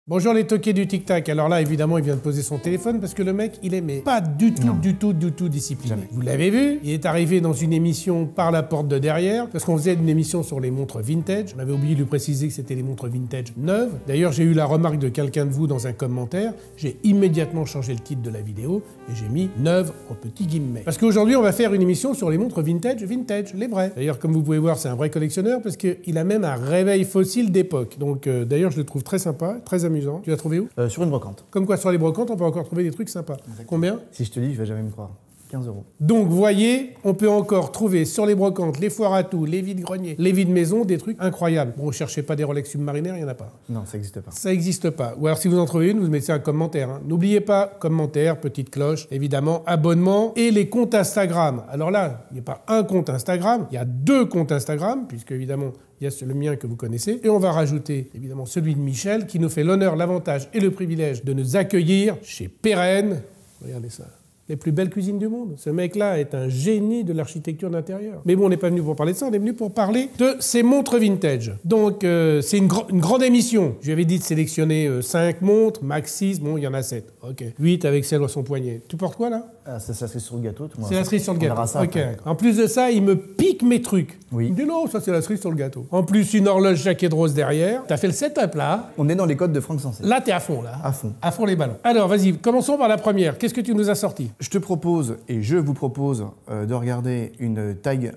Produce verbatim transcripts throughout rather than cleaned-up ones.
Bonjour les toqués du tic-tac. Alors là, évidemment, il vient de poser son téléphone parce que le mec, il aimait pas du tout, non. du tout, du tout discipliné. Jamais. Vous l'avez vu, il est arrivé dans une émission par la porte de derrière parce qu'on faisait une émission sur les montres vintage. On avait oublié de lui préciser que c'était les montres vintage neuves. D'ailleurs, j'ai eu la remarque de quelqu'un de vous dans un commentaire. J'ai immédiatement changé le titre de la vidéo et j'ai mis neuve en petits guillemets. Parce qu'aujourd'hui, on va faire une émission sur les montres vintage, vintage, les vrais. D'ailleurs, comme vous pouvez voir, c'est un vrai collectionneur parce qu'il a même un réveil fossile d'époque. Donc, euh, d'ailleurs, je le trouve très sympa, très amusant. Tu l'as trouvé où? euh, Sur une brocante. Comme quoi, sur les brocantes, on peut encore trouver des trucs sympas. Exactement. Combien? Si je te dis, je vais jamais me croire. quinze euros. Donc, vous voyez, on peut encore trouver sur les brocantes, les foires à tout, les vides-greniers, les vides-maisons, des trucs incroyables. Bon, ne cherchez pas des Rolex submarinaires, il n'y en a pas. Non, ça n'existe pas. Ça n'existe pas. Ou alors, si vous en trouvez une, vous mettez un commentaire. Hein. N'oubliez pas, commentaire, petite cloche, évidemment, abonnement et les comptes Instagram. Alors là, il n'y a pas un compte Instagram, il y a deux comptes Instagram, puisque évidemment, il y a le mien que vous connaissez. Et on va rajouter, évidemment, celui de Michel, qui nous fait l'honneur, l'avantage et le privilège de nous accueillir chez Pérenne. Regardez ça. Les plus belles cuisines du monde. Ce mec-là est un génie de l'architecture d'intérieur. Mais bon, on n'est pas venu pour parler de ça, on est venu pour parler de ces montres vintage. Donc, euh, c'est une, gr une grande émission. Je lui avais dit de sélectionner euh, cinq montres, max six, bon, il y en a sept. Ok. huit avec celle à son poignet. Tu portes quoi, là? Ah, c'est la cerise sur le gâteau. C'est la cerise sur le gâteau. Ça, ok. En plus de ça, il me pique mes trucs. Oui. Il me dit non, ça c'est la cerise sur le gâteau. En plus, une horloge jaquet de rose derrière. T'as fait le setup, là. On est dans les codes de Franck Sensé. Là, t'es à fond, là. À fond. À fond les ballons. Alors, vas-y, commençons par la première. Qu'est-ce que tu nous as sorti? Je te propose, et je vous propose, euh, de regarder une Tiger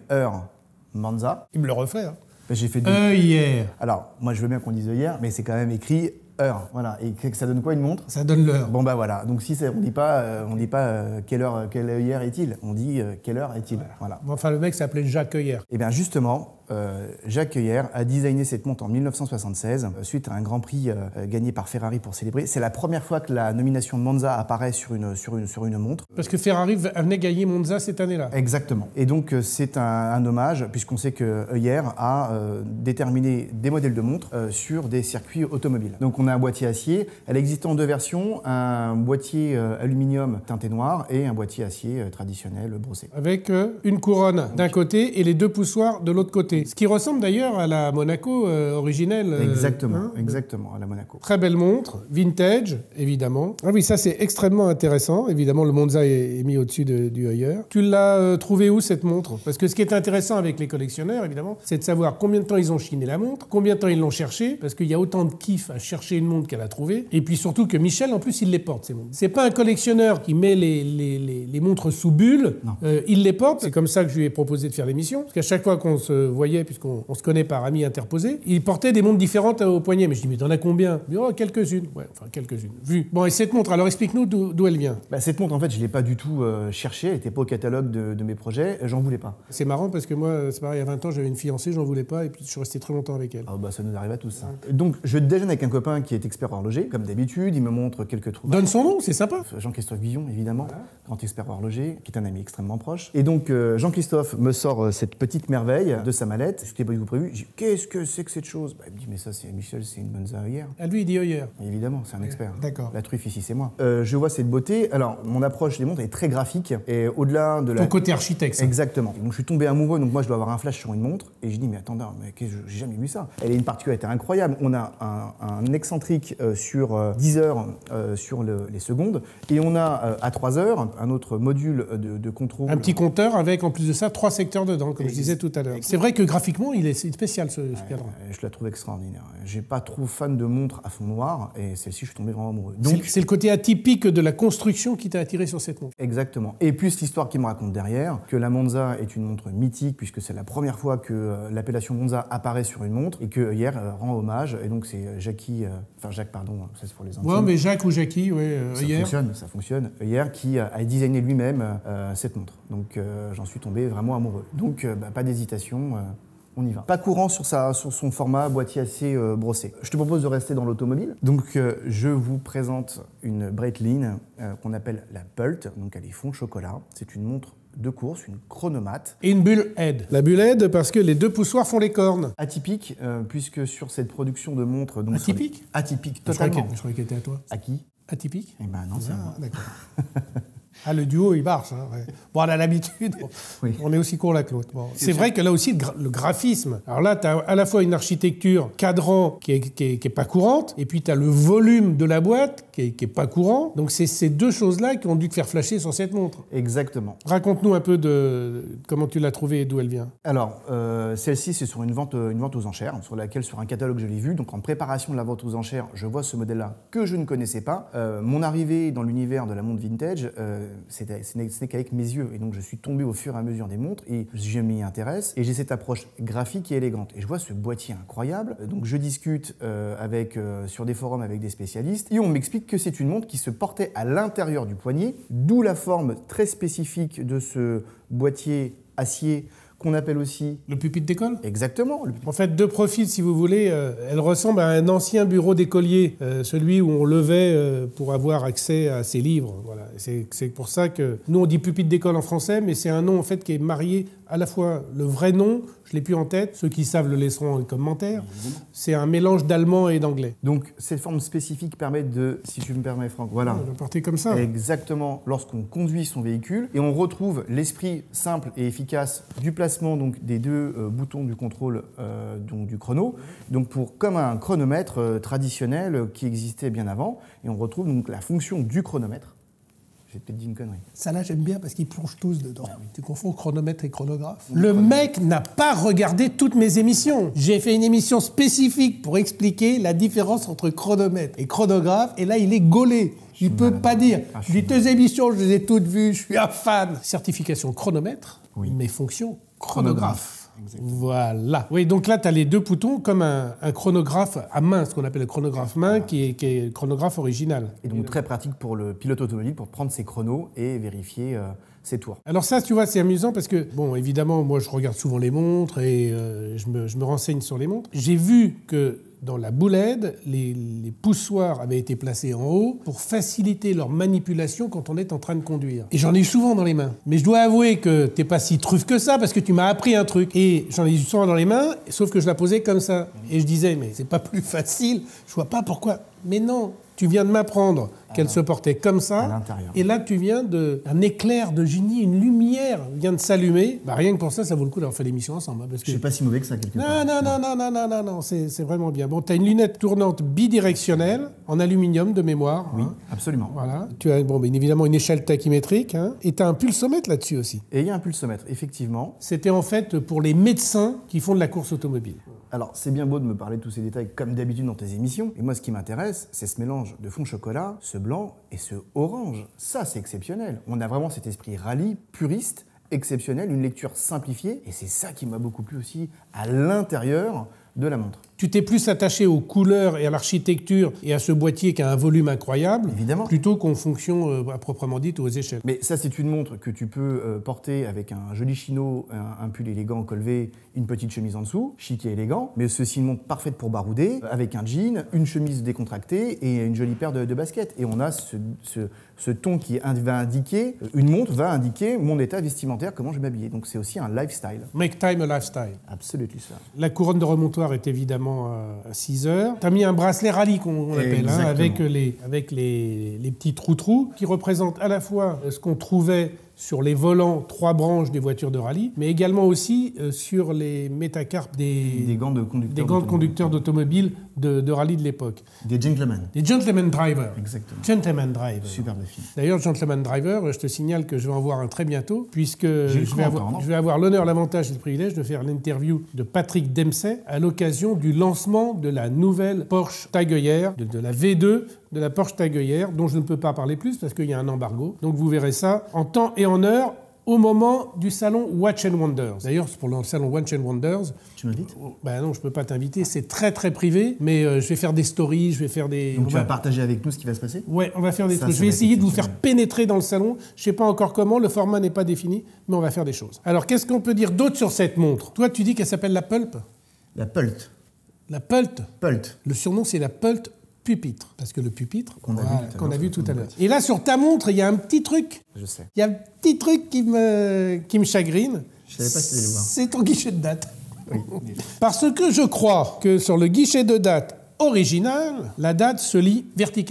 Manza. Il me le refait, hein. Ben, j'ai fait deux. Œillère. Alors, moi, je veux bien qu'on dise œillère, mais c'est quand même écrit heure. Voilà. Et ça donne quoi, une montre? Ça donne l'heure. Bon, bah voilà. Donc, si on dit pas, euh, on dit pas euh, quelle heure, quelle œillère est-il? On dit euh, quelle heure est-il? Ouais. Voilà. Enfin, le mec s'appelait Jacques Œillère. Et bien, justement, euh, Jacques Œillère a designé cette montre en mille neuf cent soixante-seize, euh, suite à un grand prix euh, gagné par Ferrari pour célébrer. C'est la première fois que la nomination de Monza apparaît sur une, sur une, sur une montre. Parce que Ferrari venait gagner Monza cette année-là. Exactement. Et donc, euh, c'est un, un hommage, puisqu'on sait que Œillère a euh, déterminé des modèles de montres euh, sur des circuits automobiles. Donc, on a un boîtier acier. Elle existe en deux versions, un boîtier euh, aluminium teinté noir et un boîtier acier euh, traditionnel brossé. Avec euh, une couronne d'un côté et les deux poussoirs de l'autre côté. Ce qui ressemble d'ailleurs à la Monaco euh, originelle. Euh, exactement, hein, exactement, à la Monaco. Très belle montre, vintage, évidemment. Ah oui, ça c'est extrêmement intéressant. Évidemment, le Monza est, est mis au-dessus de, du Œillère. Tu l'as euh, trouvé où cette montre? Parce que ce qui est intéressant avec les collectionneurs, évidemment, c'est de savoir combien de temps ils ont chiné la montre, combien de temps ils l'ont cherché, parce qu'il y a autant de kiff à chercher une montre qu'elle a trouvée. Et puis surtout que Michel, en plus, il les porte, ces montres. C'est pas un collectionneur qui met les, les, les, les montres sous bulle. Euh, il les porte. C'est comme ça que je lui ai proposé de faire l'émission. Parce qu'à chaque fois qu'on se voyait, puisqu'on on se connaît par amis interposés, il portait des montres différentes au poignet. Mais je dis, mais t'en as combien? Il dit, oh, quelques-unes. Ouais, enfin, quelques-unes. Vu. Bon, et cette montre, alors explique-nous d'où elle vient. Bah, cette montre, en fait, je l'ai pas du tout euh, cherchée. Elle n'était pas au catalogue de, de mes projets. J'en voulais pas. C'est marrant parce que moi, c'est pareil, il y a vingt ans, j'avais une fiancée, j'en voulais pas. Et puis, je suis resté très longtemps avec elle. Ah, bah, ça nous arrive à tous, ça. Ouais. Donc, je déjeune avec un copain qui est expert horloger, comme d'habitude. Il me montre quelques trous. Donne son nom, c'est sympa. Jean-Christophe Guillon, évidemment, voilà. Grand expert horloger, qui est un ami extrêmement proche. Et donc, euh, Jean-Christophe me sort euh, cette petite merveille de sa mallette. Je n'étais pas du tout prévu. Je dis, qu'est-ce que c'est que cette chose? Bah, il me dit, mais ça, c'est Michel, c'est une Monza Œillère. À lui, il dit Œillère. Évidemment, c'est un expert. D'accord. La truffe ici, c'est moi. Euh, je vois cette beauté. Alors, mon approche des montres est très graphique. Et au-delà de la. Ton côté architecte. Ça. Exactement. Donc, je suis tombé amoureux. Donc, moi, je dois avoir un flash sur une montre. Et je dis, mais attendez, mais j'ai jamais vu ça. Elle a une particularité incroyable. On a un, un excentrique euh, sur euh, dix heures euh, sur le, les secondes. Et on a euh, à trois heures un autre module de, de contrôle. Un petit compteur avec, en plus de ça, trois secteurs dedans, comme et je disais tout à l'heure. C'est vrai que graphiquement, il est spécial, ce, ce cadran. Ouais, je la trouve extraordinaire. J'ai pas trop fan de montres à fond noir. Et celle-ci, je suis tombé vraiment amoureux. C'est le côté atypique de la construction qui t'a attiré sur cette montre. Exactement. Et plus l'histoire qui me raconte derrière, que la Monza est une montre mythique, puisque c'est la première fois que euh, l'appellation Monza apparaît sur une montre, et que hier euh, rend hommage. Et donc, c'est Jackie, euh, enfin Jacques, pardon, ça c'est pour les intimes. Ouais, mais Jacques ou Jackie, oui, euh, ça hier. fonctionne, ça fonctionne. Hier, qui a designé lui-même euh, cette montre. Donc, euh, j'en suis tombé vraiment amoureux. Donc, euh, bah, pas d'hésitation. Euh, On y va. Pas courant sur, sa, sur son format boîtier acier euh, brossé. Je te propose de rester dans l'automobile. Donc, euh, je vous présente une Breitling euh, qu'on appelle la Pult. Donc, elle est fond chocolat. C'est une montre de course, une chronomate. Et une bulle head. La bulle head parce que les deux poussoirs font les cornes. Atypique, euh, puisque sur cette production de montres... Donc, atypique les... Atypique, totalement. Je croyais qu'elle était à toi. À qui? Atypique? Eh ben non, c'est ah, moi. D'accord. Ah, le duo, il marche. Hein, ouais. Bon, on a l'habitude, on, oui. on est aussi con l'un que l'autre. Bon. C'est vrai que là aussi, le, gra le graphisme. Alors là, tu as à la fois une architecture cadran qui est, qui est, qui est pas courante, et puis tu as le volume de la boîte qui est, qui est pas courant. Donc c'est ces deux choses-là qui ont dû te faire flasher sur cette montre. Exactement. Raconte-nous un peu de comment tu l'as trouvée et d'où elle vient. Alors, euh, celle-ci, c'est sur une vente, une vente aux enchères, sur laquelle, sur un catalogue, je l'ai vu. Donc en préparation de la vente aux enchères, je vois ce modèle-là que je ne connaissais pas. Euh, mon arrivée dans l'univers de la montre vintage, euh, ce n'est qu'avec mes yeux. Et donc, je suis tombé au fur et à mesure des montres et je m'y intéresse. Et j'ai cette approche graphique et élégante. Et je vois ce boîtier incroyable. Donc, je discute euh, avec, euh, sur des forums avec des spécialistes. Et on m'explique que c'est une montre qui se portait à l'intérieur du poignet, d'où la forme très spécifique de ce boîtier acier qu'on appelle aussi... Le pupitre d'école ? Exactement. En fait, de profil, si vous voulez, euh, elle ressemble à un ancien bureau d'écolier, euh, celui où on levait euh, pour avoir accès à ses livres. Voilà. C'est pour ça que nous, on dit pupitre d'école en français, mais c'est un nom en fait qui est marié à la fois le vrai nom, je ne l'ai plus en tête, ceux qui savent le laisseront en commentaire, c'est un mélange d'allemand et d'anglais. Donc, cette forme spécifique permet de, si tu me permets Franck, voilà. On va porter comme ça. Exactement, lorsqu'on conduit son véhicule, et on retrouve l'esprit simple et efficace du placement donc, des deux euh, boutons du contrôle euh, donc, du chrono, donc pour, comme un chronomètre euh, traditionnel euh, qui existait bien avant, et on retrouve donc la fonction du chronomètre. J'ai peut-être dit une connerie. Ça là, j'aime bien parce qu'ils plongent tous dedans. Ah oui. Tu confonds chronomètre et chronographe. Le mec n'a pas regardé toutes mes émissions. J'ai fait une émission spécifique pour expliquer la différence entre chronomètre et chronographe, et là, il est gaulé. Il ne peut malade. pas dire. Ah, les deux émissions, je les ai toutes vues, je suis un fan. Certification chronomètre, oui. mais fonction chronographe. chronographe. Exactement. Voilà. Oui, donc là, tu as les deux boutons comme un, un chronographe à main, ce qu'on appelle le chronographe main, qui est, qui est le chronographe original. Et donc très pratique pour le pilote automobile pour prendre ses chronos et vérifier euh, ses tours. Alors ça, tu vois, c'est amusant parce que, bon, évidemment, moi, je regarde souvent les montres et euh, je, me, je me renseigne sur les montres. J'ai vu que dans la boulette, les, les poussoirs avaient été placés en haut pour faciliter leur manipulation quand on est en train de conduire. Et j'en ai eu souvent dans les mains. Mais je dois avouer que t'es pas si truffe que ça parce que tu m'as appris un truc. Et j'en ai eu souvent dans les mains, sauf que je la posais comme ça. Et je disais, mais c'est pas plus facile, je vois pas pourquoi. Mais non, tu viens de m'apprendre qu'elle se portait comme ça, et là tu viens de un éclair de génie, une lumière vient de s'allumer. Bah, rien que pour ça, ça vaut le coup d'avoir fait l'émission ensemble. Hein, parce que... Je suis pas si mauvais que ça quelque non, part. Non, non, non, non, non, non, non, c'est vraiment bien. Bon, tu as une lunette tournante bidirectionnelle en aluminium de mémoire. Oui, hein. absolument. Voilà. Tu as bon, bien évidemment une échelle tachymétrique, hein, et tu as un pulsomètre là-dessus aussi. Et il y a un pulsomètre, effectivement. C'était en fait pour les médecins qui font de la course automobile. Alors, c'est bien beau de me parler de tous ces détails comme d'habitude dans tes émissions. Et moi, ce qui m'intéresse, c'est ce mélange de fond chocolat, ce blanc et ce orange. Ça, c'est exceptionnel. On a vraiment cet esprit rallye, puriste, exceptionnel, une lecture simplifiée. Et c'est ça qui m'a beaucoup plu aussi à l'intérieur de la montre. Tu t'es plus attaché aux couleurs et à l'architecture et à ce boîtier qui a un volume incroyable, évidemment, plutôt qu'en fonction euh, à proprement dite aux échelles. Mais ça, c'est une montre que tu peux euh, porter avec un joli chino, un, un pull élégant col V, une petite chemise en dessous, chic et élégant. Mais ceci une montre parfaite pour barouder, avec un jean, une chemise décontractée et une jolie paire de, de baskets. Et on a ce, ce, ce ton qui va indiquer, une montre va indiquer mon état vestimentaire, comment je m'habille. Donc c'est aussi un lifestyle. Make time a lifestyle. Absolument ça. La couronne de remontoir est évidemment à six heures. Tu as mis un bracelet rallye qu'on appelle, hein, avec, les, avec les, les petits trous-trous qui représentent à la fois ce qu'on trouvait sur les volants trois branches des voitures de rallye, mais également aussi euh, sur les métacarpes des, des gants de conducteurs, des gants de conducteurs d'automobile de, de rallye de l'époque. Des gentlemen. Des gentleman drivers. Exactement. Gentleman driver. Superbe film. D'ailleurs, gentleman driver, je te signale que je vais en voir un très bientôt, puisque je vais, avoir, je vais avoir l'honneur, l'avantage et le privilège de faire l'interview de Patrick Dempsey à l'occasion du lancement de la nouvelle Porsche Tag Heuer, de, de la V deux de la Porsche Tag Heuer, dont je ne peux pas parler plus parce qu'il y a un embargo. Donc vous verrez ça en temps et en heure au moment du salon Watch and Wonders. D'ailleurs, pour le salon Watch and Wonders... Tu m'invites ? Ben non, je ne peux pas t'inviter. C'est très, très privé, mais euh, je vais faire des stories, je vais faire des... Donc on tu va... vas partager avec nous ce qui va se passer ? Ouais, on va faire des ça, trucs. Ça je vais essayer de vous faire pénétrer dans le salon. Je ne sais pas encore comment, le format n'est pas défini, mais on va faire des choses. Alors, qu'est-ce qu'on peut dire d'autre sur cette montre ? Toi, tu dis qu'elle s'appelle la Pulp ? La Pult. La Pult ? Pult. Le surnom, c'est la Pult pupitre, parce que le pupitre qu'on voilà, a vu tout à l'heure. Et là, sur ta montre, il y a un petit truc. Je sais. Il y a un petit truc qui me, qui me chagrine. Je savais pas si tu allais voir. C'est ton guichet de date. Oui. Parce que je crois que sur le guichet de date original, la date se lit verticalement.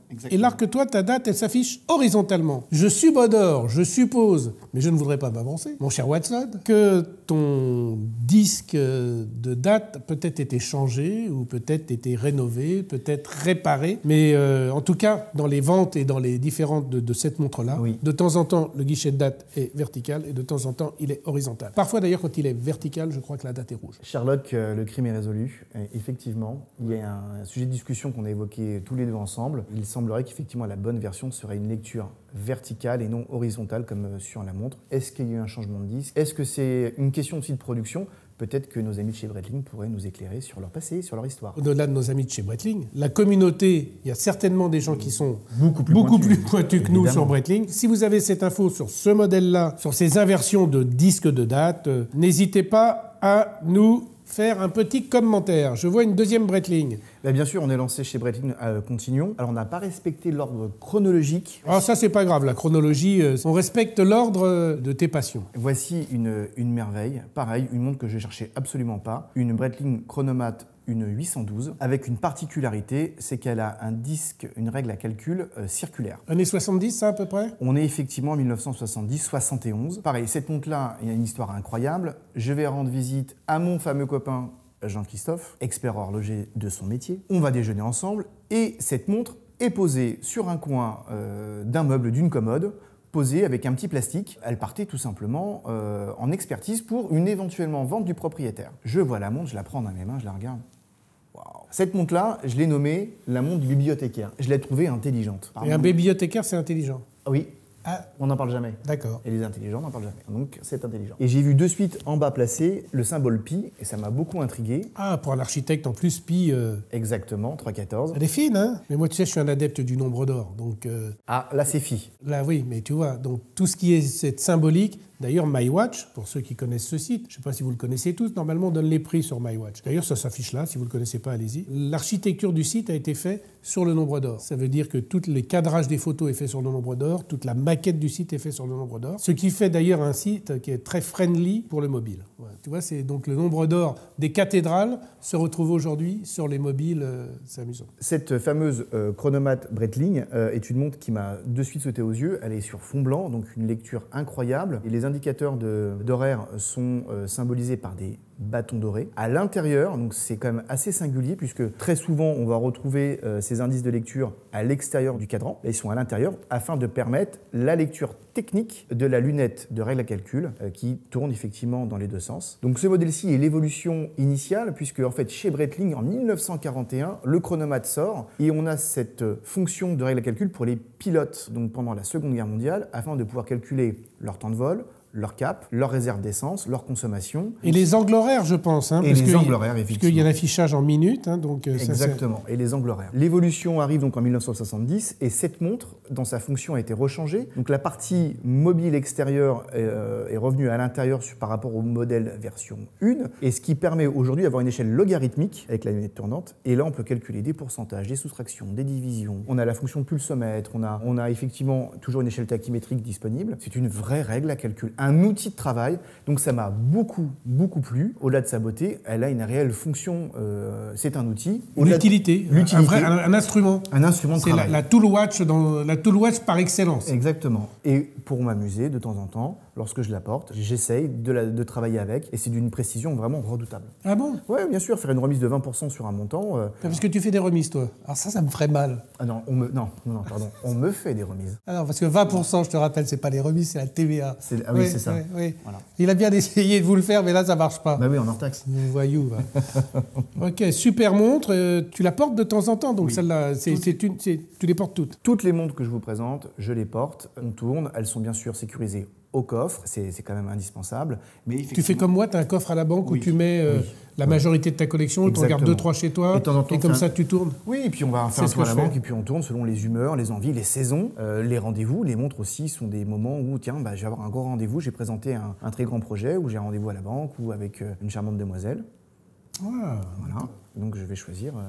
Exactement. Et alors que toi, ta date, elle s'affiche horizontalement. Je subodore, je suppose, mais je ne voudrais pas m'avancer, mon cher Watson, que ton disque de date a peut-être été changé ou peut-être été rénové, peut-être réparé. Mais euh, en tout cas, dans les ventes et dans les différentes de, de cette montre-là, oui. de temps en temps, le guichet de date est vertical et de temps en temps, il est horizontal. Parfois, d'ailleurs, quand il est vertical, je crois que la date est rouge. Sherlock, euh, le crime est résolu. Et effectivement, il y a un sujet de discussion qu'on a évoqué tous les deux ensemble. Il semblerait qu'effectivement, la bonne version serait une lecture verticale et non horizontale comme sur la montre. Est-ce qu'il y a eu un changement de disque? Est-ce que c'est une question aussi de production? Peut-être que nos amis de chez Breitling pourraient nous éclairer sur leur passé, sur leur histoire. Au-delà de nos amis de chez Breitling, la communauté, il y a certainement des gens qui sont beaucoup plus beaucoup pointus, plus pointus que nous sur Breitling. Si vous avez cette info sur ce modèle-là, sur ces inversions de disques de date, euh, n'hésitez pas à nous faire un petit commentaire. Je vois une deuxième Breitling. Ben bien sûr, on est lancé chez Breitling euh, Continuum. Alors, on n'a pas respecté l'ordre chronologique. Ah, ça, c'est pas grave. La chronologie, euh, on respecte l'ordre de tes passions. Voici une, une merveille. Pareil, une montre que je cherchais absolument pas. Une Breitling Chronomat, une huit cent douze, avec une particularité, c'est qu'elle a un disque, une règle à calcul euh, circulaire. Années soixante-dix, ça, à peu près? On est effectivement en mille neuf cent soixante-dix soixante et onze. Pareil, cette montre-là, il y a une histoire incroyable. Je vais rendre visite à mon fameux copain Jean-Christophe, expert horloger de son métier. On va déjeuner ensemble et cette montre est posée sur un coin euh, d'un meuble, d'une commode, posée avec un petit plastique. Elle partait tout simplement euh, en expertise pour une éventuellement vente du propriétaire. Je vois la montre, je la prends dans mes mains, je la regarde. Wow. Cette montre-là, je l'ai nommée la montre du bibliothécaire. Je l'ai trouvée intelligente. Et un bibliothécaire, c'est intelligent? Oui. Ah. On n'en parle jamais. D'accord. Et les intelligents n'en parlent jamais. Donc c'est intelligent. Et j'ai vu de suite en bas placé le symbole pi et ça m'a beaucoup intrigué. Ah, pour un architecte en plus, pi... Euh... Exactement, trois quatorze. Elle est fine, hein? Mais moi, tu sais, je suis un adepte du nombre d'or, donc... Euh... Ah, là c'est phi. Là, oui, mais tu vois, donc tout ce qui est cette symbolique... D'ailleurs, MyWatch, pour ceux qui connaissent ce site, je ne sais pas si vous le connaissez tous, normalement on donne les prix sur MyWatch. D'ailleurs, ça s'affiche là, si vous ne le connaissez pas, allez-y. L'architecture du site a été faite sur le nombre d'or. Ça veut dire que tout le cadrage des photos est fait sur le nombre d'or, toute la maquette du site est faite sur le nombre d'or, ce qui fait d'ailleurs un site qui est très friendly pour le mobile. Voilà. Tu vois, c'est donc le nombre d'or des cathédrales se retrouve aujourd'hui sur les mobiles, euh, c'est amusant. Cette fameuse euh, Chronomat Breitling euh, est une montre qui m'a de suite sauté aux yeux. Elle est sur fond blanc, donc une lecture incroyable. Et les indicateurs d'horaire sont euh, symbolisés par des bâtons dorés. À l'intérieur, donc c'est quand même assez singulier puisque très souvent on va retrouver euh, ces indices de lecture à l'extérieur du cadran. Là, ils sont à l'intérieur afin de permettre la lecture technique de la lunette de règle à calcul euh, qui tourne effectivement dans les deux sens. Donc ce modèle-ci est l'évolution initiale puisque en fait chez Breitling en mille neuf cent quarante et un le chronomate sort et on a cette fonction de règle à calcul pour les pilotes donc pendant la Seconde Guerre mondiale afin de pouvoir calculer leur temps de vol, leur cap, leur réserve d'essence, leur consommation. Et les angles horaires, je pense. Hein, et parce les que angles horaires, effectivement. Parce qu'il y a l'affichage en minutes. Hein, donc Exactement, ça, et les angles horaires. L'évolution arrive donc en mille neuf cent soixante-dix et cette montre, dans sa fonction, a été rechangée. Donc la partie mobile extérieure est, euh, est revenue à l'intérieur par rapport au modèle version un, et ce qui permet aujourd'hui d'avoir une échelle logarithmique avec la lunette tournante. Et là, on peut calculer des pourcentages, des soustractions, des divisions. On a la fonction pulsomètre, on a, on a effectivement toujours une échelle tachymétrique disponible. C'est une vraie règle à calcul. Un outil de travail, donc ça m'a beaucoup, beaucoup plu. Au-delà de sa beauté, elle a une réelle fonction, euh, c'est un outil. L'utilité, de... un, vrai, un, un instrument. Un instrument de travail. C'est la, la tool watch, dans, la tool watch par excellence. Exactement. Et pour m'amuser, de temps en temps, lorsque je la porte, j'essaye de, la, de travailler avec, et c'est d'une précision vraiment redoutable. Ah bon? Oui, bien sûr, faire une remise de vingt pour cent sur un montant... Euh... Parce que tu fais des remises, toi. Alors ça, ça me ferait mal. Ah non, on me, non, non, pardon, on me fait des remises. Alors, parce que vingt pour cent, je te rappelle, c'est pas les remises, c'est la T V A. Ah oui, oui c'est ça. Oui, oui. Voilà. Il a bien essayé de vous le faire, mais là, ça marche pas. Bah oui, en hors-taxe. Voyou, va. Ok, super montre. Euh, tu la portes de temps en temps, donc oui. Celle-là, c'est, Toutes... c'est une, c'est, tu les portes toutes. Toutes les montres que je vous présente, je les porte, on tourne, elles sont bien sûr sécurisées au coffre, c'est, c'est quand même indispensable. Mais effectivement... Tu fais comme moi, tu as un coffre à la banque oui. où tu mets euh, oui. la majorité de ta collection, tu en gardes deux, trois chez toi, et, temps, et comme ça un... tu tournes. Oui, et puis on va faire un tour à la banque, et puis on tourne selon les humeurs, les envies, les saisons, euh, les rendez-vous. Les montres aussi sont des moments où, tiens, bah, je vais avoir un gros rendez-vous, j'ai présenté un, un très grand projet, ou j'ai un rendez-vous à la banque, ou avec euh, une charmante demoiselle. Ah. Voilà, donc je vais choisir... Euh,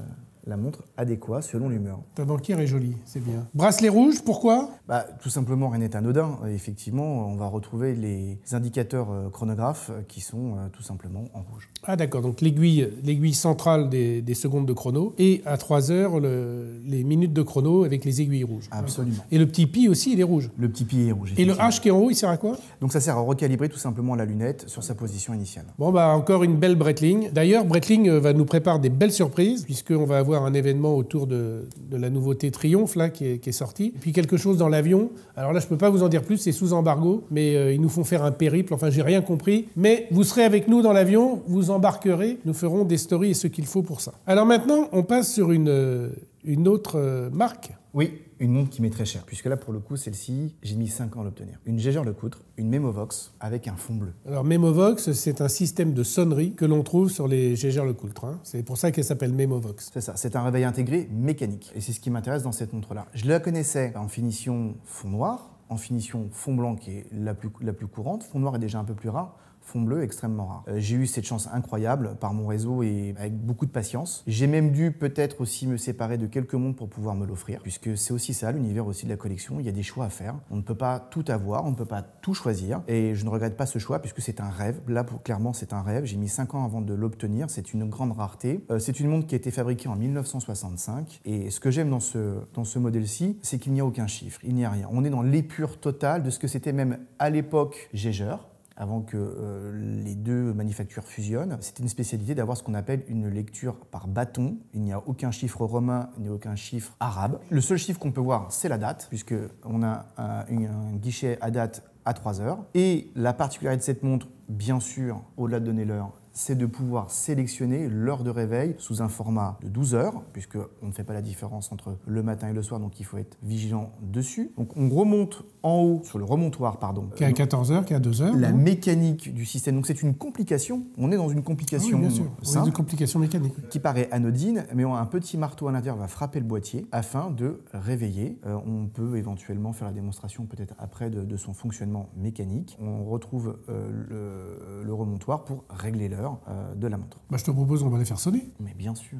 la montre adéquate selon l'humeur. Ta banquière est jolie, c'est bien. Bracelet rouge, pourquoi? Bah, tout simplement, rien n'est anodin. Effectivement, on va retrouver les indicateurs chronographes qui sont euh, tout simplement en rouge. Ah d'accord, donc l'aiguille, l'aiguille centrale des, des secondes de chrono et à trois heures, le, les minutes de chrono avec les aiguilles rouges. Absolument. Et le petit pi aussi, il est rouge. Le petit pi est rouge. Et le H qui est en haut, il sert à quoi? Donc ça sert à recalibrer tout simplement la lunette sur sa position initiale. Bon, bah encore une belle Breitling. D'ailleurs, Breitling va nous préparer des belles surprises, puisqu'on va avoir un événement autour de, de la nouveauté Triomphe, là, qui est, qui est sortie. Et puis quelque chose dans l'avion. Alors là, je ne peux pas vous en dire plus, c'est sous embargo, mais euh, ils nous font faire un périple. Enfin, j'ai rien compris. Mais vous serez avec nous dans l'avion, vous embarquerez, nous ferons des stories et ce qu'il faut pour ça. Alors maintenant, on passe sur une, une autre euh, marque. Oui, une montre qui m'est très chère, puisque là, pour le coup, celle-ci, j'ai mis cinq ans à l'obtenir. Une Jaeger-LeCoultre, une Memovox, avec un fond bleu. Alors, Memovox, c'est un système de sonnerie que l'on trouve sur les Jaeger-LeCoultre. Hein. C'est pour ça qu'elle s'appelle Memovox. C'est ça, c'est un réveil intégré mécanique. Et c'est ce qui m'intéresse dans cette montre-là. Je la connaissais en finition fond noir, en finition fond blanc, qui est la plus, la plus courante. Fond noir est déjà un peu plus rare. Fond bleu extrêmement rare. Euh, j'ai eu cette chance incroyable par mon réseau et avec beaucoup de patience. J'ai même dû peut-être aussi me séparer de quelques montres pour pouvoir me l'offrir, puisque c'est aussi ça, l'univers aussi de la collection. Il y a des choix à faire. On ne peut pas tout avoir, on ne peut pas tout choisir. Et je ne regrette pas ce choix, puisque c'est un rêve. Là, pour, clairement, c'est un rêve. J'ai mis cinq ans avant de l'obtenir. C'est une grande rareté. Euh, c'est une montre qui a été fabriquée en mille neuf cent soixante-cinq. Et ce que j'aime dans ce, dans ce modèle-ci, c'est qu'il n'y a aucun chiffre. Il n'y a rien. On est dans l'épure totale de ce que c'était même à l'époque Jaeger, avant que euh, les deux manufactures fusionnent. C'était une spécialité d'avoir ce qu'on appelle une lecture par bâton. Il n'y a aucun chiffre romain, ni aucun chiffre arabe. Le seul chiffre qu'on peut voir, c'est la date, puisqu'on a un, un guichet à date à trois heures. Et la particularité de cette montre, bien sûr, au-delà de donner l'heure, c'est de pouvoir sélectionner l'heure de réveil sous un format de douze heures, puisqu'on ne fait pas la différence entre le matin et le soir, donc il faut être vigilant dessus. Donc on remonte en haut, sur le remontoir, pardon. Qui est à quatorze heures, qui est à deux heures. La non mécanique du système, donc c'est une complication. On est dans une complication oui, bien sûr. simple, une complication mécanique. Qui paraît anodine, mais un petit marteau à l'intérieur va frapper le boîtier afin de réveiller. Euh, on peut éventuellement faire la démonstration peut-être après de, de son fonctionnement mécanique. On retrouve euh, le, le remontoir pour régler l'heure euh, de la montre. Bah, je te propose, on va les faire sonner. Mais bien sûr.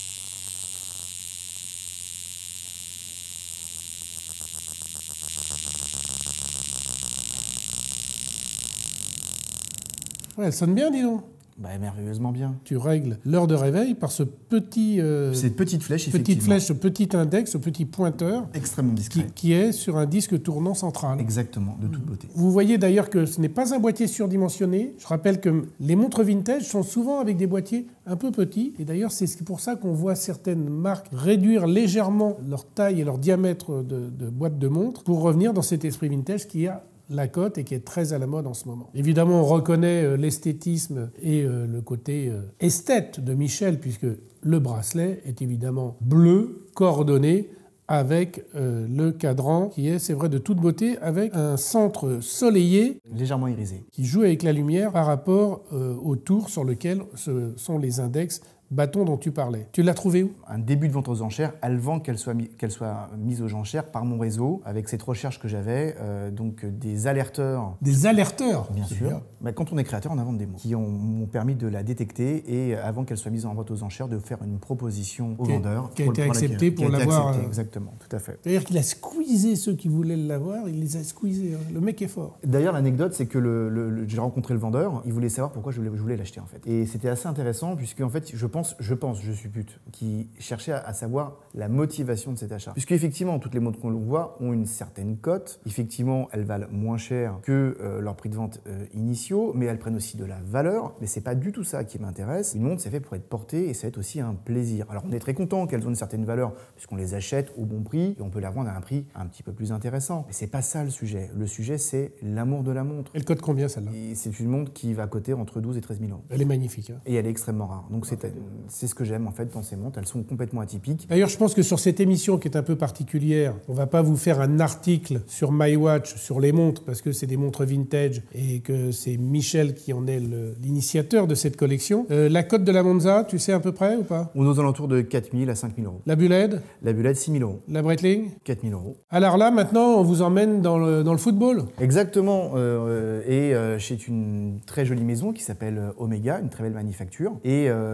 Ouais, elle sonne bien, dis donc. Bah, merveilleusement bien. Tu règles l'heure de réveil par ce petit... Euh, Cette petite flèche, petite effectivement. flèche, ce petit index, ce petit pointeur. Extrêmement discret. Qui, qui est sur un disque tournant central. Exactement, de toute beauté. Vous voyez d'ailleurs que ce n'est pas un boîtier surdimensionné. Je rappelle que les montres vintage sont souvent avec des boîtiers un peu petits. Et d'ailleurs, c'est pour ça qu'on voit certaines marques réduire légèrement leur taille et leur diamètre de, de boîte de montre pour revenir dans cet esprit vintage qui a la cote et qui est très à la mode en ce moment. Évidemment, on reconnaît euh, l'esthétisme et euh, le côté euh, esthète de Michel, puisque le bracelet est évidemment bleu, coordonné, avec euh, le cadran qui est, c'est vrai, de toute beauté, avec un centre soleillé légèrement irisé, qui joue avec la lumière par rapport euh, au tour sur lequel ce sont les index bâton dont tu parlais. Tu l'as trouvé où? Un début de vente aux enchères, avant qu'elle soit, mi- qu'elle soit mise aux enchères par mon réseau, avec cette recherche que j'avais, euh, donc des alerteurs. Des alerteurs? Bien sûr. Bah, quand on est créateur, on invente des mots qui ont, m'ont permis de la détecter et, avant qu'elle soit mise en vente aux enchères, de faire une proposition au Qui a- vendeur. qui a pour été le- pour acceptée laquelle- pour qui a été l'avoir, acceptée, euh, Exactement, tout à fait. C'est-à-dire qu'il a squeezé ceux qui voulaient l'avoir, il les a squeezés. Hein. Le mec est fort. D'ailleurs, l'anecdote, c'est que le, le- le- j'ai rencontré le vendeur, il voulait savoir pourquoi je voulais, je voulais l'acheter en fait. Et c'était assez intéressant puisque en fait, je pense, je pense, je suppute, qui cherchait à, à savoir la motivation de cet achat. Puisque effectivement, toutes les montres qu'on voit ont une certaine cote. Effectivement, elles valent moins cher que euh, leur prix de vente euh, initiaux, mais elles prennent aussi de la valeur. Mais c'est pas du tout ça qui m'intéresse. Une montre, c'est fait pour être portée et ça va être aussi un plaisir. Alors, on est très content qu'elles ont une certaine valeur puisqu'on les achète au bon prix et on peut les revendre à un prix un petit peu plus intéressant. Mais c'est pas ça le sujet. Le sujet, c'est l'amour de la montre. Elle cote combien celle-là? Et c'est une montre qui va coter entre douze et treize mille euros. Elle est magnifique. Hein. Et elle est extrêmement rare. Donc c'est, c'est ce que j'aime en fait dans ces montres. Elles sont complètement atypiques. D'ailleurs, je pense que sur cette émission qui est un peu particulière, on va pas vous faire un article sur MyWatch, sur les montres, parce que c'est des montres vintage et que c'est Michel qui en est le- l'initiateur de cette collection. Euh, la cote de la Monza, tu sais à peu près ou pas? On est aux alentours de quatre mille à cinq mille euros. La Buled? La Bullet, six mille euros. La Breitling? quatre mille euros. Alors là, maintenant, on vous emmène dans le, dans le football. Exactement. Euh, et euh, chez une très jolie maison qui s'appelle Omega, une très belle manufacture. Et euh, là,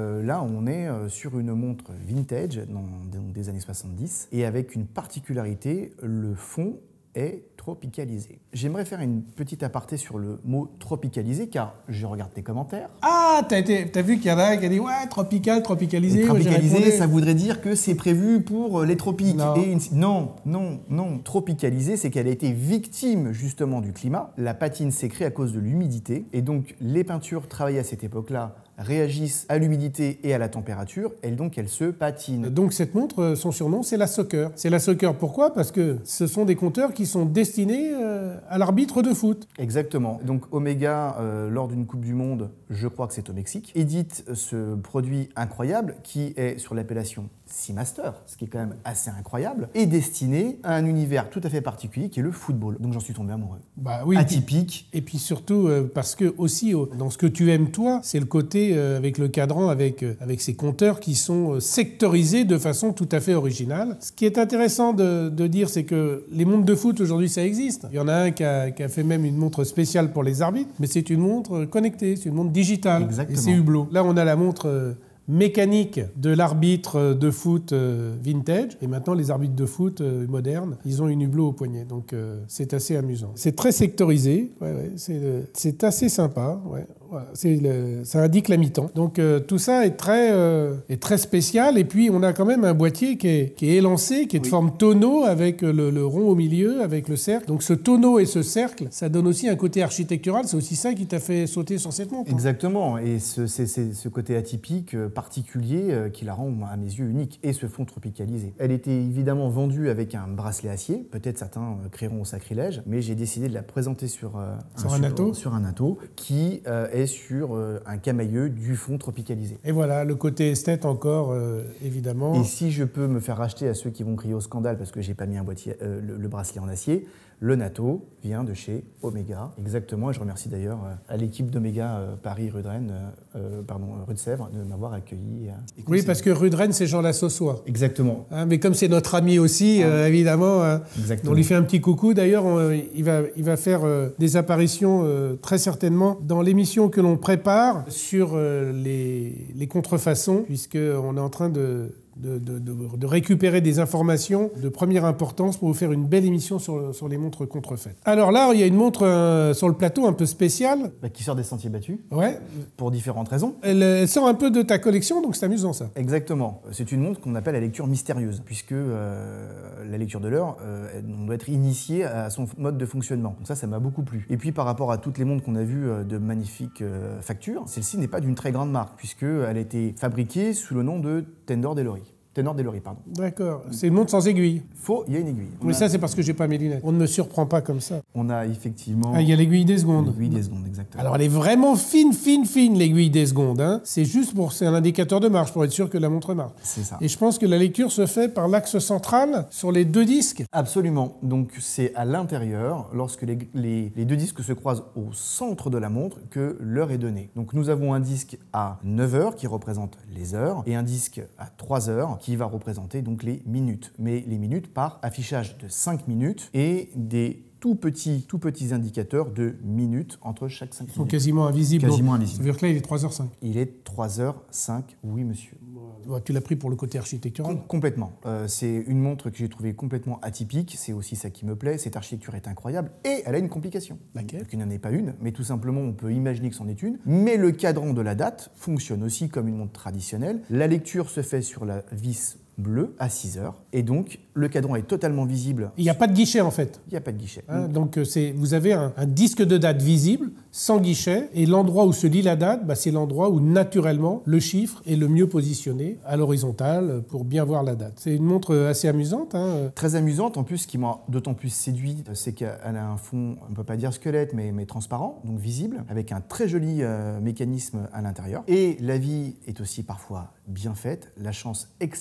on est sur une montre vintage dans, dans des années soixante-dix et avec une particularité, le fond est tropicalisé. J'aimerais faire une petite aparté sur le mot tropicalisé car je regarde tes commentaires. Ah, t'as, été, t'as vu qu'il y en a un qui a dit ouais, tropical, tropicalisé. Et tropicalisé, ça voudrait dire que c'est prévu pour les tropiques. Non, Et une... non, non, non. Tropicalisé, c'est qu'elle a été victime justement du climat. La patine s'est créée à cause de l'humidité et donc les peintures travaillées à cette époque-là réagissent à l'humidité et à la température, et donc elles se patinent. Donc cette montre, son surnom, c'est la Soccer. C'est la Soccer pourquoi? Parce que ce sont des compteurs qui sont destinés euh, à l'arbitre de foot. Exactement. Donc Omega, euh, lors d'une Coupe du Monde, je crois que c'est au Mexique, édite ce produit incroyable qui est sur l'appellation Seamaster, ce qui est quand même assez incroyable, et destiné à un univers tout à fait particulier qui est le football. Donc j'en suis tombé amoureux. Bah oui. Atypique. Et puis surtout euh, parce que aussi euh, dans ce que tu aimes toi, c'est le côté euh, avec le cadran, avec, euh, avec ces compteurs qui sont euh, sectorisés de façon tout à fait originale. Ce qui est intéressant de, de dire, c'est que les montres de foot aujourd'hui ça existe. Il y en a un qui a, qui a fait même une montre spéciale pour les arbitres, mais c'est une montre connectée, c'est une montre digitale. Exactement. Et c'est Hublot. Là on a la montre euh, mécanique de l'arbitre de foot euh, vintage, et maintenant les arbitres de foot euh, modernes, ils ont une Hublot au poignet, donc euh, c'est assez amusant. C'est très sectorisé, ouais, ouais, c'est, euh, c'est assez sympa, ouais. Voilà, c'est le, ça indique la mi-temps. Donc euh, tout ça est très, euh, est très spécial, et puis on a quand même un boîtier qui est, qui est élancé, qui est de oui. forme tonneau, avec le, le rond au milieu, avec le cercle. Donc ce tonneau et ce cercle, ça donne aussi un côté architectural, c'est aussi ça qui t'a fait sauter sur cette montre. Exactement, et ce, c'est, c'est ce côté atypique, euh, particulier, euh, qui la rend à mes yeux unique, et ce fond tropicalisé. Elle était évidemment vendue avec un bracelet acier, peut-être certains euh, crieront au sacrilège, mais j'ai décidé de la présenter sur, euh, sur, un, un, sur, sur un atto, qui euh, est sur euh, un camailleux du fond tropicalisé. Et voilà, le côté esthète encore, euh, évidemment. Et si je peux me faire racheter à ceux qui vont crier au scandale parce que j'ai pas mis un boîtier, euh, le, le bracelet en acier, le natto vient de chez Omega. Exactement, et je remercie d'ailleurs euh, à l'équipe d'Omega euh, Paris rue de Rennes, euh, pardon, rue de Sèvres, de m'avoir accueilli. Et oui, parce que rue de Rennes, c'est Jean Lassossois. Exactement. Hein, mais comme c'est notre ami aussi, ah. euh, évidemment, hein, on lui fait un petit coucou. D'ailleurs, on, il, va, il va faire euh, des apparitions euh, très certainement dans l'émission que l'on prépare sur euh, les, les contrefaçons, puisqu'on est en train de... De, de, de, de récupérer des informations de première importance pour vous faire une belle émission sur, sur les montres contrefaites. Alors là, il y a une montre euh, sur le plateau un peu spéciale. Bah, qui sort des sentiers battus. Ouais. Pour différentes raisons. Elle, elle sort un peu de ta collection, donc c'est amusant ça. Exactement. C'est une montre qu'on appelle la lecture mystérieuse, puisque euh, la lecture de l'heure, euh, on doit être initié à son mode de fonctionnement. Donc ça, ça m'a beaucoup plu. Et puis par rapport à toutes les montres qu'on a vues euh, de magnifiques euh, factures, celle-ci n'est pas d'une très grande marque, puisqu'elle a été fabriquée sous le nom de Tendor Delory. Tenor Delory, pardon. D'accord. C'est une montre sans aiguille. Faux, il y a une aiguille. Mais a... ça, c'est parce que j'ai pas mes lunettes. On ne me surprend pas comme ça. On a effectivement... Ah, il y a l'aiguille des secondes. L'aiguille des secondes, exactement. Alors, elle est vraiment fine, fine, fine, l'aiguille des secondes. Hein. C'est juste pour... C'est un indicateur de marche, pour être sûr que la montre marche. C'est ça. Et je pense que la lecture se fait par l'axe central, sur les deux disques. Absolument. Donc, c'est à l'intérieur, lorsque les, les, les deux disques se croisent au centre de la montre, que l'heure est donnée. Donc, nous avons un disque à neuf heures, qui représente les heures, et un disque à trois heures, qui va représenter donc les minutes, mais les minutes par affichage de cinq minutes et des tout petits, tout petits indicateurs de minutes entre chaque cinq minutes. Ils sont quasiment invisibles. Quasiment invisibles. Ça veut dire que là, il est trois heures cinq. Il est trois heures cinq, oui monsieur. Bon, tu l'as pris pour le côté architectural ? Com- Complètement. Euh, c'est une montre que j'ai trouvée complètement atypique, c'est aussi ça qui me plaît, cette architecture est incroyable et elle a une complication. Laquelle ? Donc, il n'en est pas une, mais tout simplement on peut imaginer que c'en est une. Mais le cadran de la date fonctionne aussi comme une montre traditionnelle. La lecture se fait sur la vis bleu à six heures. Et donc, le cadran est totalement visible. Il n'y a pas de guichet, en fait. Il n'y a pas de guichet. Hein, donc, c'est, vous avez un, un disque de date visible, sans guichet, et l'endroit où se lit la date, bah, c'est l'endroit où, naturellement, le chiffre est le mieux positionné, à l'horizontale, pour bien voir la date. C'est une montre assez amusante. Hein. Très amusante. En plus, ce qui m'a d'autant plus séduit, c'est qu'elle a un fond, on ne peut pas dire squelette, mais, mais transparent, donc visible, avec un très joli euh, mécanisme à l'intérieur. Et la vie est aussi parfois bien faite. La chance exceptionnelle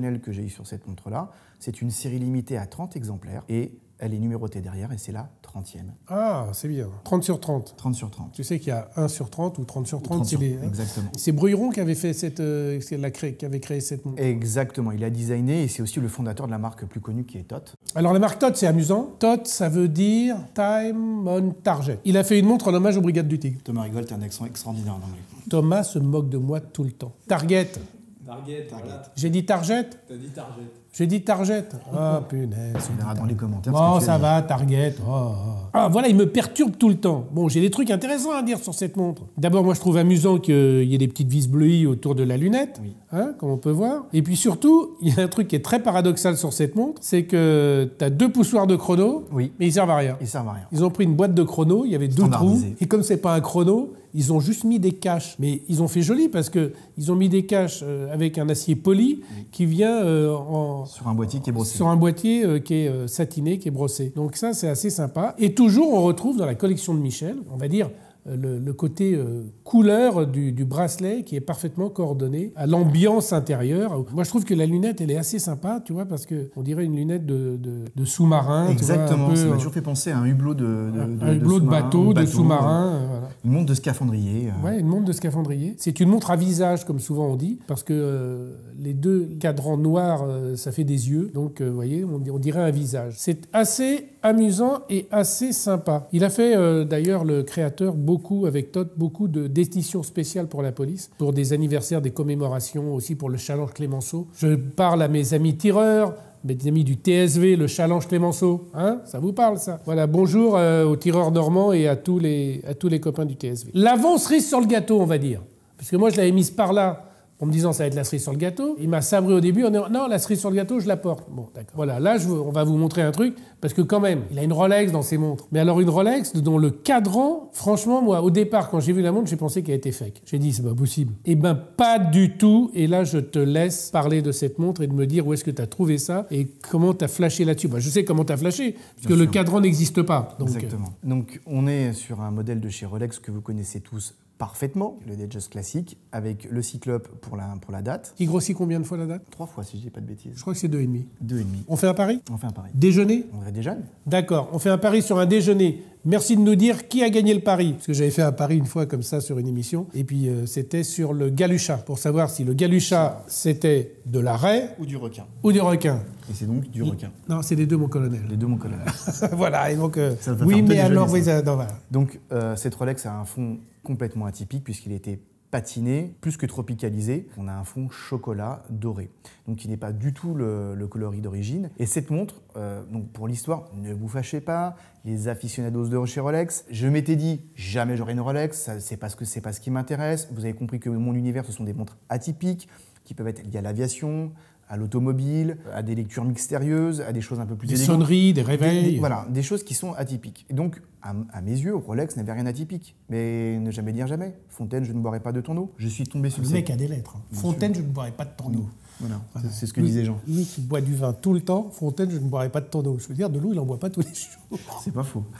exceptionnel que j'ai eu sur cette montre-là, c'est une série limitée à trente exemplaires et elle est numérotée derrière et c'est la trentième. Ah, c'est bien. trente sur trente. trente sur trente. Tu sais qu'il y a un sur trente ou trente sur trente. trente c'est sur... les... Exactement. C'est Bruyron qui avait, fait cette, euh, la cré... qui avait créé cette montre. Exactement. Il a designé et c'est aussi le fondateur de la marque plus connue qui est Todt. Alors la marque Todt, c'est amusant. Todt, ça veut dire Time on Target. Il a fait une montre en hommage aux Brigades du Tigre. Thomas rigole, t'as un accent extraordinaire en anglais. Thomas se moque de moi tout le temps. Target. Target, voilà. J'ai dit Target. T'as dit Target. J'ai dit Target. Ah, punaise. On verra dans les commentaires. Bon, ce que tu ça as dit. va, Target. Oh, oh. Ah, voilà, il me perturbe tout le temps. Bon, j'ai des trucs intéressants à dire sur cette montre. D'abord, moi, je trouve amusant qu'il y ait des petites vis bleuies autour de la lunette, Oui. hein, comme on peut voir. Et puis surtout, il y a un truc qui est très paradoxal sur cette montre, c'est que tu as deux poussoirs de chrono, Oui. mais ils servent à rien. Ils servent à rien. Ils ont pris une boîte de chrono, il y avait deux trous, Standardisé. et comme c'est pas un chrono, ils ont juste mis des caches. Mais ils ont fait joli parce que ils ont mis des caches euh, avec un acier poli Oui. qui vient euh, en, Sur un boîtier qui est brossé. sur un boîtier euh, qui est euh, satiné, qui est brossé. Donc ça, c'est assez sympa. Et toujours, on retrouve dans la collection de Michel, on va dire, euh, le, le côté euh, couleur du, du bracelet qui est parfaitement coordonné à l'ambiance intérieure. Moi, je trouve que la lunette, elle est assez sympa, tu vois, parce qu'on dirait une lunette de, de, de sous-marin. Exactement, tu vois, un ça peu, m'a toujours fait penser à un hublot de, de, de, un hublot de, sous-marin, bateau, de bateau, sous-marin. euh, voilà. Une montre de scaphandrier. euh. Ouais, une montre de scaphandrier. C'est une montre à visage, comme souvent on dit, parce que euh, les deux cadrans noirs, euh, ça fait des yeux. Donc, euh, vous voyez, on, on dirait un visage. C'est assez amusant et assez sympa. Il a fait, euh, d'ailleurs, le créateur, beaucoup, avec Todt, beaucoup de d'éditions spéciales pour la police, pour des anniversaires, des commémorations, aussi pour le Challenge Clémenceau. Je parle à mes amis tireurs, mes amis du T S V, le Challenge Clémenceau, hein, ça vous parle ça? Voilà, bonjour euh, aux tireurs normands et à tous les à tous les copains du T S V. L'avant cerise sur le gâteau, on va dire, parce que moi je l'avais mise par là en me disant ça va être la cerise sur le gâteau. Il m'a sabré au début en disant non, la cerise sur le gâteau, je la porte. Bon, d'accord. Voilà, là je, on va vous montrer un truc parce que quand même, il a une Rolex dans ses montres. Mais alors une Rolex dont le cadran, franchement, moi au départ quand j'ai vu la montre, j'ai pensé qu'elle était fake. J'ai dit c'est pas possible. Eh ben pas du tout. Et là je te laisse parler de cette montre et de me dire où est-ce que tu as trouvé ça et comment tu as flashé là-dessus. Bah, je sais comment tu as flashé parce que Bien le sûr. cadran n'existe pas. Donc, Exactement. Donc on est sur un modèle de chez Rolex que vous connaissez tous parfaitement, le Datejust classique, avec le cyclope pour la, pour la date. euh, qui grossit combien de fois la date? Trois fois si je dis pas de bêtises. Je crois que c'est deux et demi. Deux et demi. On fait un pari? On fait un pari. Déjeuner? On dirait déjà. D'accord, on fait un pari sur un déjeuner. Merci de nous dire qui a gagné le pari. Parce que j'avais fait un pari une fois comme ça sur une émission. Et puis euh, c'était sur le galucha. Pour savoir si le galucha c'était de la raie Ou du requin. ou du requin. Et c'est donc du requin. Non, c'est les deux, mon colonel. Les deux, mon colonel. Voilà, et donc... euh, Ça va oui, faire deux mais déjeuners, alors... ça. Oui, ça- non, voilà. Donc euh, cette Rolex a un fond complètement atypique puisqu'il était patiné, plus que tropicalisé. On a un fond chocolat doré, donc qui n'est pas du tout le, le coloris d'origine. Et cette montre, euh, donc pour l'histoire, ne vous fâchez pas, les aficionados de chez Rolex, je m'étais dit jamais j'aurai une Rolex, ça, c'est parce que c'est pas ce qui m'intéresse. Vous avez compris que mon univers, ce sont des montres atypiques qui peuvent être liées à l'aviation, à l'automobile, à des lectures mystérieuses, à des choses un peu plus Des élégantes. sonneries, des Des- réveils. des- voilà, des choses qui sont atypiques. Et donc, à, à mes yeux, Rolex n'avait rien d'atypique. Mais ne jamais dire jamais. Fontaine, je ne boirai pas de ton eau. Je suis tombé sur Le cette- mec a des lettres. hein. Bien Fontaine, je ne boirai pas de ton eau. Voilà, Voilà. c'est- c'est ce que Lui- disaient Jean. Lui qui boit du vin tout le temps, Fontaine, je ne boirai pas de ton eau. Je veux dire, de l'eau, il n'en boit pas tous les jours. C'est pas faux.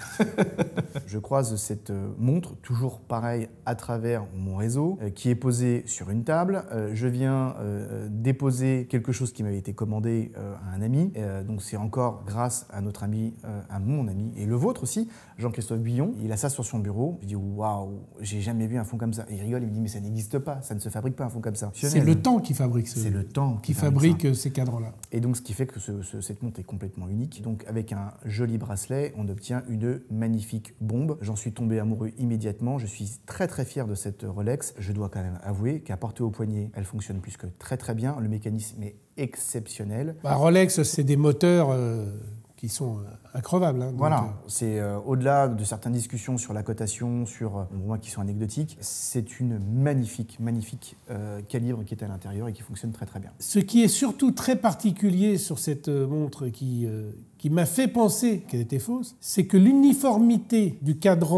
Je croise cette euh, montre, toujours pareil, à travers mon réseau, euh, qui est posée sur une table. Euh, je viens euh, déposer quelque chose qui m'avait été commandé euh, à un ami. Euh, donc c'est encore grâce à notre ami, euh, à mon ami, et le vôtre aussi, Jean-Christophe Billon. Il a ça sur son bureau. Je dis waouh, j'ai jamais vu un fond comme ça. Et il rigole, il me dit mais ça n'existe pas, ça ne se fabrique pas un fond comme ça. C'est le temps qui fabrique ce... C'est le temps qui fabrique ça. fabrique ces cadrans-là. Et donc, ce qui fait que ce- ce- cette montre est complètement unique. Donc, avec un joli bracelet, on obtient une magnifique bombe. J'en suis tombé amoureux immédiatement. Je suis très, très fier de cette Rolex. Je dois quand même avouer qu'à porter au poignet, elle fonctionne plus que très, très bien. Le mécanisme est exceptionnel. Bah, Rolex, c'est des moteurs euh, qui sont euh, increvables. hein. Donc, Voilà, euh, c'est euh, au-delà de certaines discussions sur la cotation, sur euh, moi qui sont anecdotiques, c'est une magnifique, magnifique euh, calibre qui est à l'intérieur et qui fonctionne très très bien. Ce qui est surtout très particulier sur cette euh, montre qui, euh, qui m'a fait penser qu'elle était fausse, c'est que l'uniformité du cadran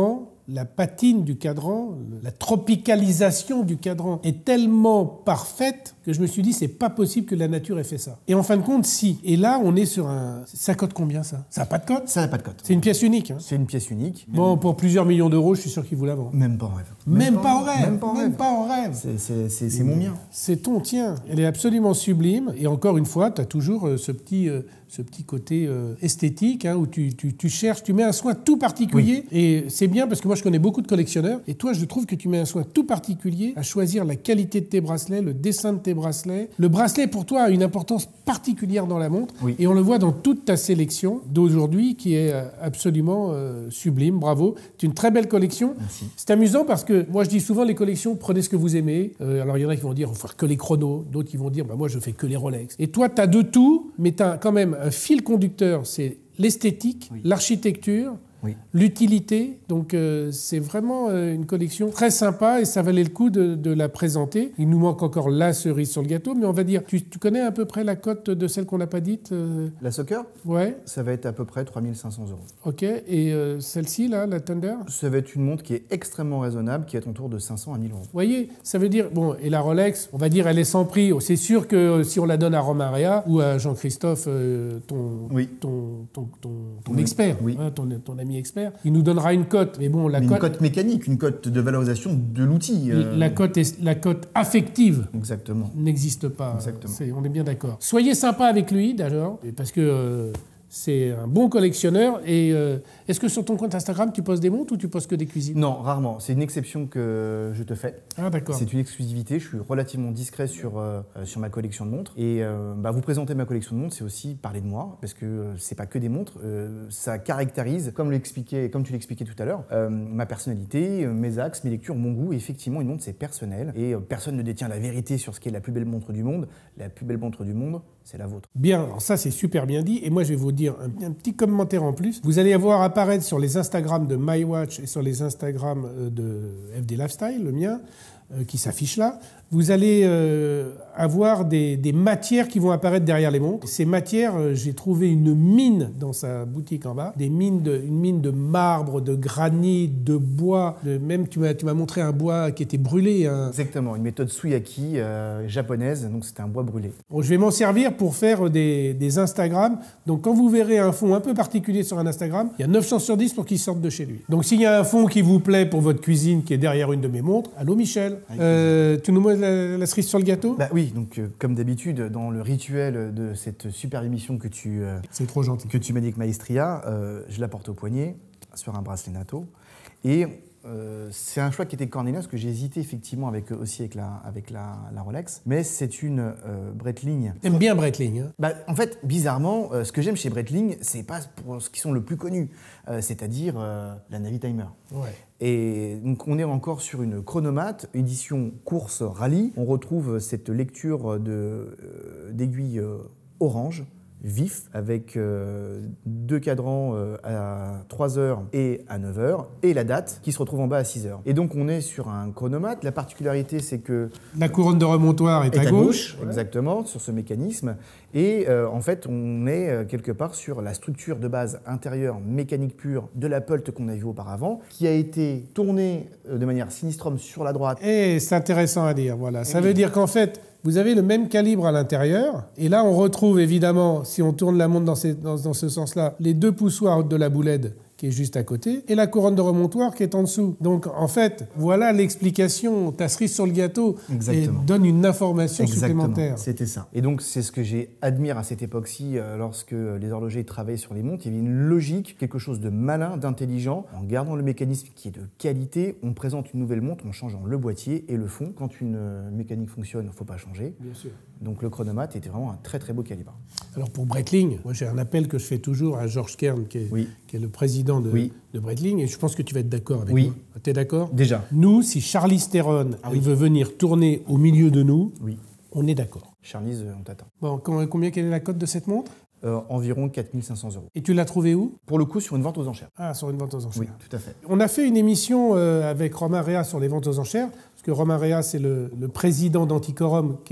la patine du cadran, la tropicalisation du cadran est tellement parfaite que je me suis dit, c'est pas possible que la nature ait fait ça. Et en fin de compte, si. Et là, on est sur un... Ça cote combien, ça? Ça n'a pas de cote? Ça n'a pas de cote. C'est une pièce unique. Hein. C'est une pièce unique. Bon, pour plusieurs millions d'euros, je suis sûr qu'il vous la vend. Même pas en rêve. Même, même, pas, pas en rêve. Même pas en rêve. Même pas en rêve. C'est, c'est, c'est, c'est mon mien. C'est ton tien. Elle est absolument sublime. Et encore une fois, tu as toujours euh, ce petit... Euh, ce petit côté euh, esthétique, hein, où tu, tu, tu cherches, tu mets un soin tout particulier. Oui. Et c'est bien parce que moi, je connais beaucoup de collectionneurs. Et toi, je trouve que tu mets un soin tout particulier à choisir la qualité de tes bracelets, le dessin de tes bracelets. Le bracelet, pour toi, a une importance particulière dans la montre. Oui. Et on le voit dans toute ta sélection d'aujourd'hui qui est absolument euh, sublime. Bravo. C'est une très belle collection. Merci. C'est amusant parce que moi, je dis souvent, les collections, prenez ce que vous aimez. Euh, alors, il y en a qui vont dire, il faut faire que les chronos. D'autres qui vont dire, bah, moi, je fais que les Rolex. Et toi, tu as de tout, mais tu as quand même un fil conducteur, c'est l'esthétique, oui. l'architecture, oui. l'utilité. Donc euh, c'est vraiment euh, une collection très sympa et ça valait le coup de, de la présenter. Il nous manque encore la cerise sur le gâteau, mais on va dire, tu, tu connais à peu près la cote de celle qu'on n'a pas dite euh... La Soccer? Ouais. Ça va être à peu près trois mille cinq cents euros. Ok, et euh, celle-ci, là, la Thunder? Ça va être une montre qui est extrêmement raisonnable, qui est autour de cinq cents à mille euros. Vous voyez, ça veut dire, bon, et la Rolex, on va dire, elle est sans prix. C'est sûr que euh, si on la donne à Romarea ou à Jean-Christophe, euh, ton, oui. ton, ton, ton, ton expert, oui. hein, ton, ton ami expert, il nous donnera une cote. Mais bon, la mais cote, une cote mécanique, une cote de valorisation de l'outil. Euh... La cote est, la cote affective. Exactement. N'existe pas. Exactement. C'est, on est bien d'accord. Soyez sympa avec lui, d'ailleurs, parce que euh, c'est un bon collectionneur. Et euh, est-ce que sur ton compte Instagram, tu poses des montres ou tu poses que des cuisines? Non, rarement. C'est une exception que je te fais. Ah, d'accord. C'est une exclusivité. Je suis relativement discret sur, euh, sur ma collection de montres. Et euh, bah, vous présenter ma collection de montres, c'est aussi parler de moi, parce que euh, c'est pas que des montres. Euh, ça caractérise, comme, l'expliquait, comme tu l'expliquais tout à l'heure, euh, ma personnalité, euh, mes axes, mes lectures, mon goût. Et effectivement, une montre, c'est personnel. Et euh, personne ne détient la vérité sur ce qui est la plus belle montre du monde. La plus belle montre du monde, c'est la vôtre. Bien, alors ça, c'est super bien dit. Et moi, je vais vous dire un, un petit commentaire en plus. Vous allez voir apparaître sur les Instagram de MyWatch et sur les Instagram de F D Lifestyle, le mien, euh, qui s'affiche là. Vous allez euh, avoir des, des matières qui vont apparaître derrière les montres. Ces matières, euh, j'ai trouvé une mine dans sa boutique en bas, des mines de, une mine de marbre, de granit, de bois. De, même, tu m'as, tu m'as montré un bois qui était brûlé. Hein. Exactement, une méthode Suyaki euh, japonaise, donc c'était un bois brûlé. Bon, je vais m'en servir pour faire des, des Instagram. Donc quand vous verrez un fond un peu particulier sur un Instagram, il y a neuf chances sur dix pour qu'il sorte de chez lui. Donc s'il y a un fond qui vous plaît pour votre cuisine, qui est derrière une de mes montres, allô Michel, euh, tu nous montres la, la cerise sur le gâteau? Bah oui, donc euh, comme d'habitude, dans le rituel de cette super émission que tu, euh, c'est trop gentil, que tu m'as dit avec Maestria, euh, je la porte au poignet sur un bracelet NATO. Et euh, c'est un choix qui était cornélien parce que j'ai hésité effectivement avec, aussi avec la, avec la, la Rolex, mais c'est une euh, Breitling. T'aimes bien Breitling, hein? Bah, en fait, bizarrement, euh, ce que j'aime chez Breitling, c'est pas pour ce qui sont le plus connus, euh, c'est-à-dire euh, la Navitimer. Ouais. Et donc on est encore sur une chronomate, édition course rallye. On retrouve cette lecture de, euh, d'aiguilles euh, orange, vif, avec euh, deux cadrans euh, à trois heures et à neuf heures, et la date qui se retrouve en bas à six heures. Et donc on est sur un chronomate. La particularité, c'est que... La couronne de remontoir est, est à, à gauche. gauche ouais. Exactement, sur ce mécanisme. Et euh, en fait, on est euh, quelque part sur la structure de base intérieure mécanique pure de la Pult qu'on a vue auparavant, qui a été tournée euh, de manière Sinistrom sur la droite. Et c'est intéressant à dire, voilà. Ça et veut oui. dire qu'en fait, vous avez le même calibre à l'intérieur. Et là, on retrouve évidemment, si on tourne la montre dans, ces, dans, dans ce sens-là, les deux poussoirs de la boulette qui est juste à côté, et la couronne de remontoir qui est en dessous. Donc, en fait, voilà l'explication. Ta cerise sur le gâteau et donne une information Exactement. supplémentaire. C'était ça. Et donc, c'est ce que j'ai admiré à cette époque-ci, euh, lorsque les horlogers travaillaient sur les montres. Il y avait une logique, quelque chose de malin, d'intelligent. En gardant le mécanisme qui est de qualité, on présente une nouvelle montre en changeant le boîtier et le fond. Quand une euh, mécanique fonctionne, il ne faut pas changer. Bien sûr. Donc, le chronomate était vraiment un très, très beau calibre. Alors, pour Breitling, moi, j'ai un appel que je fais toujours à Georges Kern, qui est, oui. qui est le président de, oui. de Breitling, et je pense que tu vas être d'accord avec oui. moi. Tu es d'accord? Déjà. Nous, si Charlize Theron ah, oui. veut venir tourner au milieu de nous, oui. on est d'accord. Charlize, on t'attend. Bon, combien, quelle est la cote de cette montre? Euh, environ quatre mille cinq cents euros. Et tu l'as trouvé où? Pour le coup, sur une vente aux enchères. Ah, sur une vente aux enchères. Oui, tout à fait. On a fait une émission euh, avec Romain Réa sur les ventes aux enchères, parce que Romain Réa, c'est le, le président d'Antiquorum, qui est la,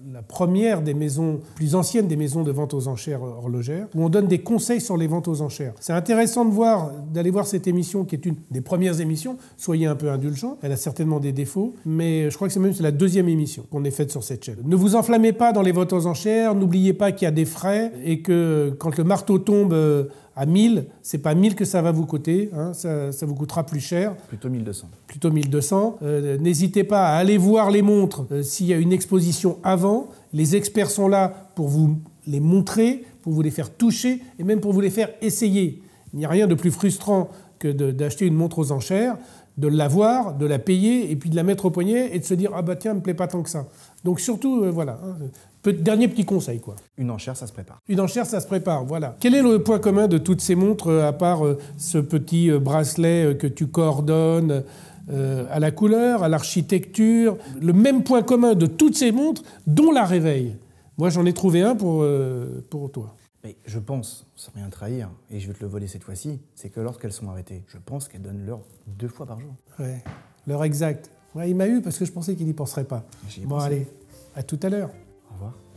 la première des maisons, plus anciennes des maisons de vente aux enchères horlogères, où on donne des conseils sur les ventes aux enchères. C'est intéressant de voir, d'aller voir cette émission qui est une des premières émissions. Soyez un peu indulgents, elle a certainement des défauts, mais je crois que c'est même la deuxième émission qu'on ait faite sur cette chaîne. Ne vous enflammez pas dans les ventes aux enchères, n'oubliez pas qu'il y a des frais et que quand le marteau tombe à mille, c'est pas mille que ça va vous coûter, hein, ça, ça vous coûtera plus cher. Plutôt mille deux cents. Plutôt mille deux cents. Euh, n'hésitez pas à aller voir les montres euh, s'il y a une exposition avant. Les experts sont là pour vous les montrer, pour vous les faire toucher et même pour vous les faire essayer. Il n'y a rien de plus frustrant que de, d'acheter une montre aux enchères, de l'avoir, de la payer et puis de la mettre au poignet et de se dire « Ah bah tiens, elle me plaît pas tant que ça ». Donc surtout, euh, voilà, hein, Peu, dernier petit conseil, quoi. Une enchère, ça se prépare. Une enchère, ça se prépare, voilà. Quel est le point commun de toutes ces montres, euh, à part euh, ce petit euh, bracelet euh, que tu coordonnes euh, à la couleur, à l'architecture? Le même point commun de toutes ces montres, dont la réveil. Moi, j'en ai trouvé un pour, euh, pour toi. Mais je pense, sans rien trahir, et je vais te le voler cette fois-ci, c'est que lorsqu'elles sont arrêtées, je pense qu'elles donnent l'heure deux fois par jour. Ouais, l'heure exacte. Ouais, il m'a eu parce que je pensais qu'il n'y penserait pas. J'y ai Bon, pensé. allez, à tout à l'heure. Au revoir.